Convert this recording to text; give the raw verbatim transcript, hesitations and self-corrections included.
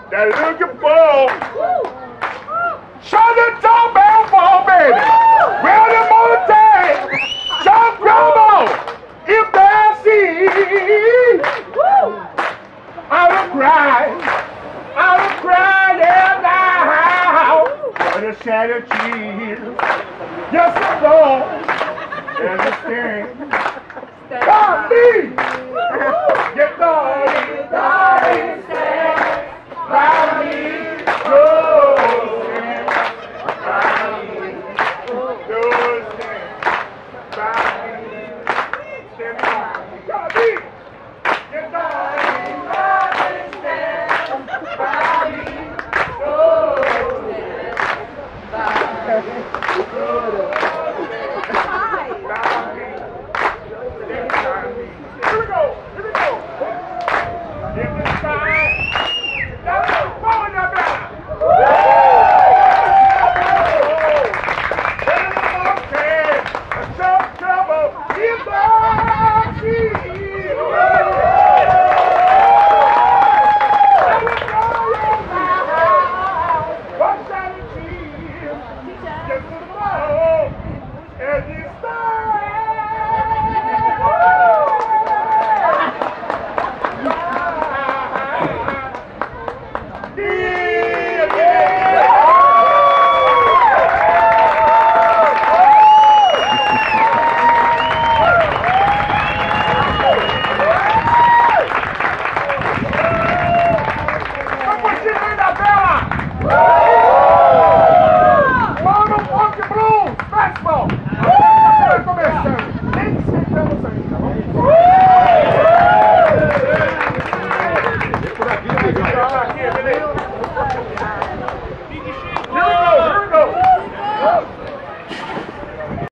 They're looking for. Shut the doorbell for, baby. Well, the mother day. Show grandma if they see. I will cry. I will cry there now. For the shattered tears. Yes, I'm gone. There's a sting. God, me. Get naughty, naughty.